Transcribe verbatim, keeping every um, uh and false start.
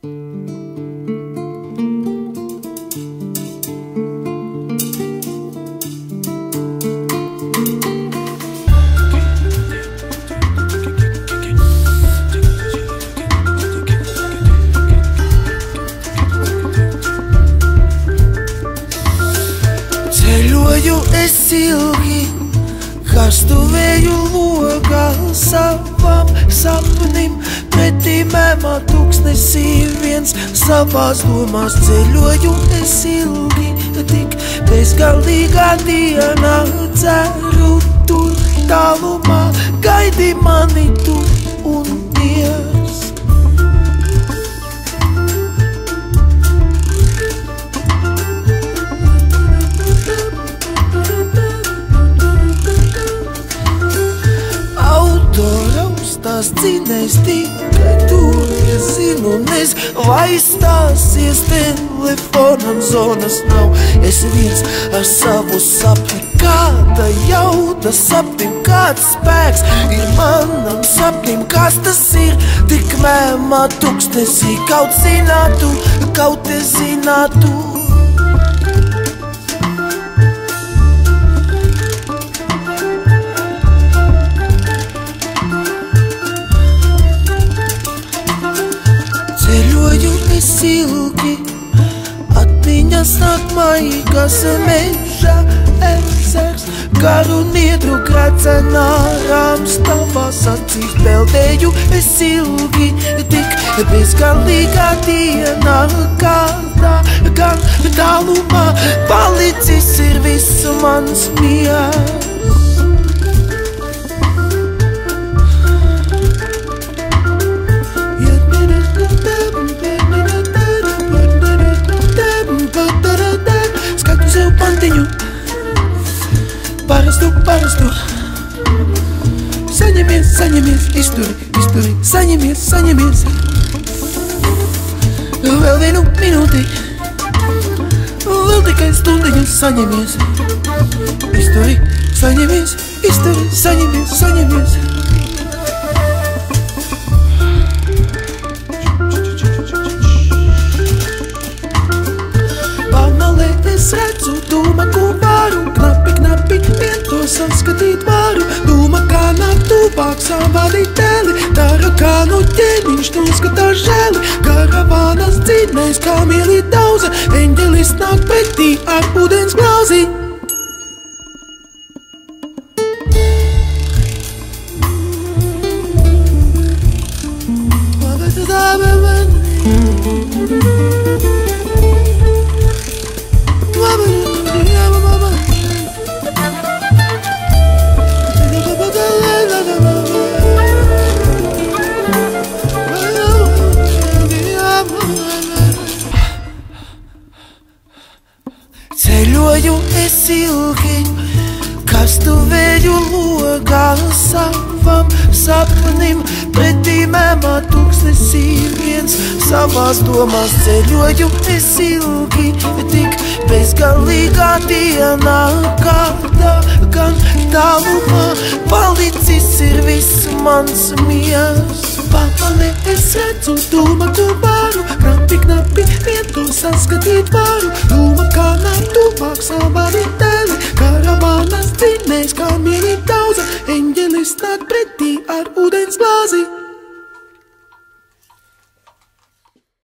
Ceļoju es ilgi, kastuvēju logā savam sapnim, pretī mēmā tūkstnesī viens savās domās. Ceļoju es ilgi, tik bezgalīgā dienā ceru tur tālumā, gaidi mani tur un miers. Tās cīnēs tikai tu, ja zinu, nes vai stāsies telefonam zonas nav. Es viens ar savu sapni, kāda jauda sapnim, kāds spēks ir manam sapnim, kas tas ir, tik mēmā tūkstnesī, kaut zinātu, kaut es zinātu. Ceļoju es ilgi, atmiņas nāk maigas meža ezers, garu niedru grecenā rāms tavās acīs. Peldēju es ilgi, tik bezgalīgā dienā, kādā gan tālumā palicis ir viss mans miers. Skaitu sev pantiņu, parastu, parastu. Saņemies, saņemies, izturi, izturi, saņemies, saņemies. Vēl vienu minūti, vēl tikai stundiņu, saņemies. Izturi, saņemies, izturi, saņemies, saņemies. Es redzu dūmaku varu, knapi, knapi, vien to saskatīt varu. Dūma kā nāk tūpāk savādīt tēli, dara kā nu ķēniņš noskatās žēli. Karavānas dzīdnēs kā mieli daudze, eņģelis nāk pretī ar ūdens glāzi. Ceļoju es ilgi, kastuvēju logā savam sapnim, pretī mēmā tūkstnesī viens savās domās. Ceļoju es ilgi, tik bezgalīgā dienā, kādā gan tālumā palicis ir viss mans miers. Pamanē es redzu dūmaku varu, knapi, knapi, vien to saskatīt varu. Dūma kā nāk tūpāk savādīt tēli, karavānas dzīdnēs kā